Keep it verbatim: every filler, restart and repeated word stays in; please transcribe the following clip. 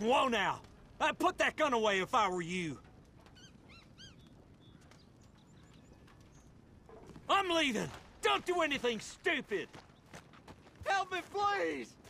Whoa now! I'd put that gun away if I were you. I'm leaving. Don't do anything stupid. Help me, please!